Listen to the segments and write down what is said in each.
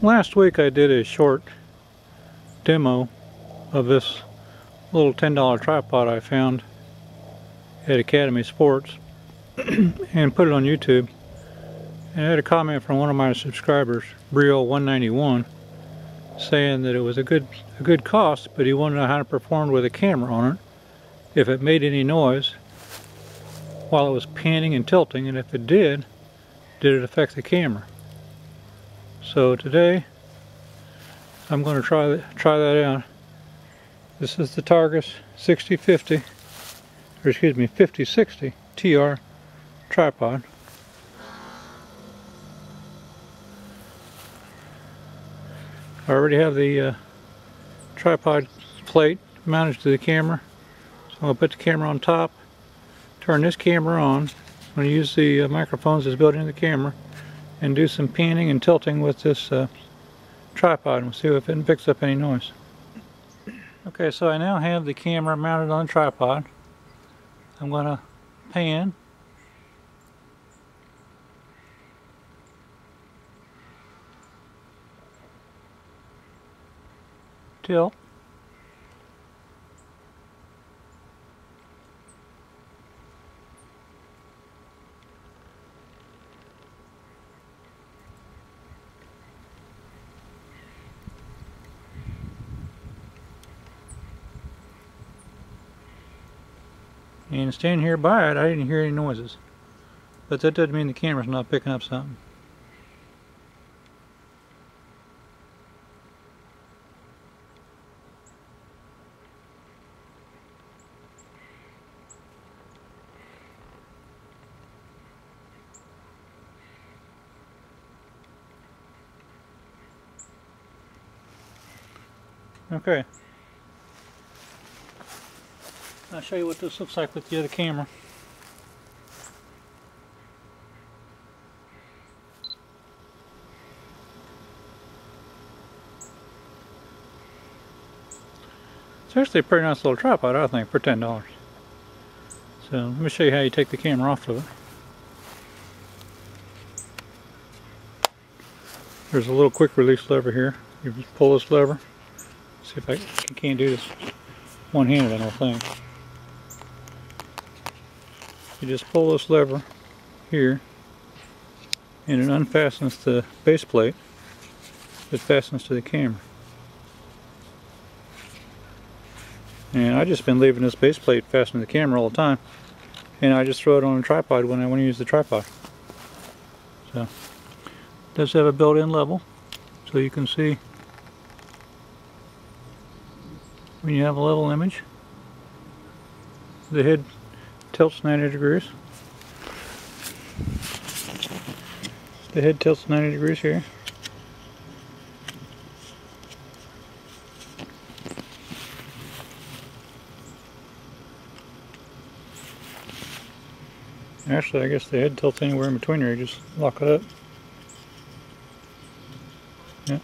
Last week I did a short demo of this little $10 tripod I found at Academy Sports and put it on YouTube. And I had a comment from one of my subscribers, Brio191, saying that it was a good cost, but he wanted to know how it performed with a camera on it, if it made any noise while it was panning and tilting, and if it did it affect the camera. So today I'm going to try that out. This is the Targus 5060 TR tripod. I already have the tripod plate mounted to the camera, so I'm going to put the camera on top, turn this camera on. I'm going to use the microphones that's built into the camera and do some panning and tilting with this tripod, and we'll see if it picks up any noise. Okay, so I now have the camera mounted on the tripod. I'm going to pan, tilt, and standing here by it, I didn't hear any noises. But that doesn't mean the camera's not picking up something. Okay. I'll show you what this looks like with the other camera. It's actually a pretty nice little tripod, I think, for $10. So let me show you how you take the camera off of it. There's a little quick release lever here. You just pull this lever. See if I can't do this one-handed, I don't think. You just pull this lever here and it unfastens the base plate that fastens to the camera. And I've just been leaving this base plate fastened to the camera all the time, and I just throw it on a tripod when I want to use the tripod. So it does have a built-in level, so you can see when you have a level image. The head tilts 90 degrees. The head tilts 90 degrees here. Actually, I guess the head tilts anywhere in between there. You just lock it up. Yeah.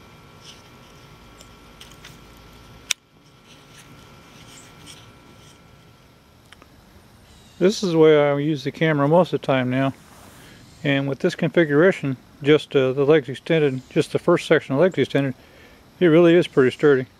This is the way I use the camera most of the time now, and with this configuration, just the legs extended, just the first section of legs extended, it really is pretty sturdy.